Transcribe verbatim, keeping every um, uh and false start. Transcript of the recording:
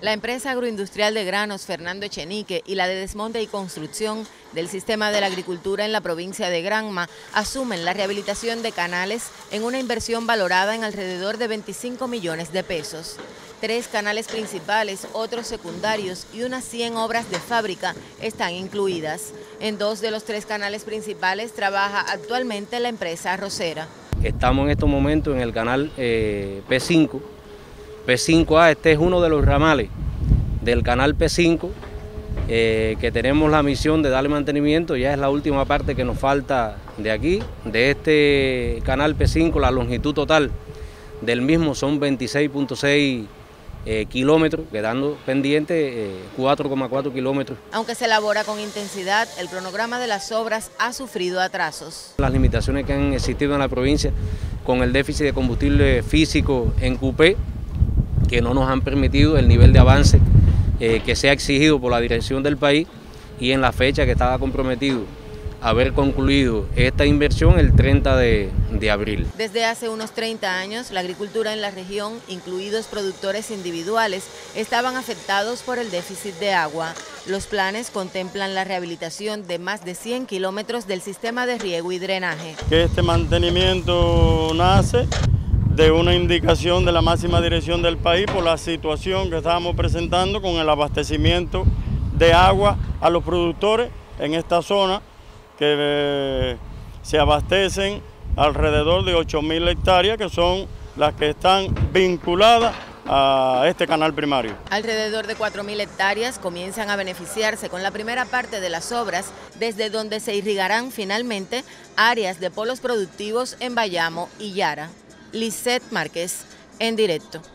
La empresa agroindustrial de granos Fernando Echenique y la de desmonte y construcción del sistema de la agricultura en la provincia de Granma asumen la rehabilitación de canales en una inversión valorada en alrededor de veinticinco millones de pesos. Tres canales principales, otros secundarios y unas cien obras de fábrica están incluidas. En dos de los tres canales principales trabaja actualmente la empresa arrocera. Estamos en estos momentos en el canal eh, P cinco. P cinco A, este es uno de los ramales del canal P cinco, eh, que tenemos la misión de darle mantenimiento. Ya es la última parte que nos falta de aquí, de este canal P cinco. La longitud total del mismo son veintiséis punto seis eh, kilómetros, quedando pendiente eh, cuatro coma cuatro kilómetros. Aunque se elabora con intensidad, el cronograma de las obras ha sufrido atrasos. Las limitaciones que han existido en la provincia con el déficit de combustible físico en Cupé, que no nos han permitido el nivel de avance eh, que se ha exigido por la dirección del país, y en la fecha que estaba comprometido haber concluido esta inversión el treinta de abril. Desde hace unos treinta años, la agricultura en la región, incluidos productores individuales, estaban afectados por el déficit de agua. Los planes contemplan la rehabilitación de más de cien kilómetros del sistema de riego y drenaje. Que este mantenimiento nace de una indicación de la máxima dirección del país por la situación que estábamos presentando con el abastecimiento de agua a los productores en esta zona, que eh, se abastecen alrededor de ocho mil hectáreas, que son las que están vinculadas a este canal primario. Alrededor de cuatro mil hectáreas comienzan a beneficiarse con la primera parte de las obras, desde donde se irrigarán finalmente áreas de polos productivos en Bayamo y Yara. Lisette Márquez, en directo.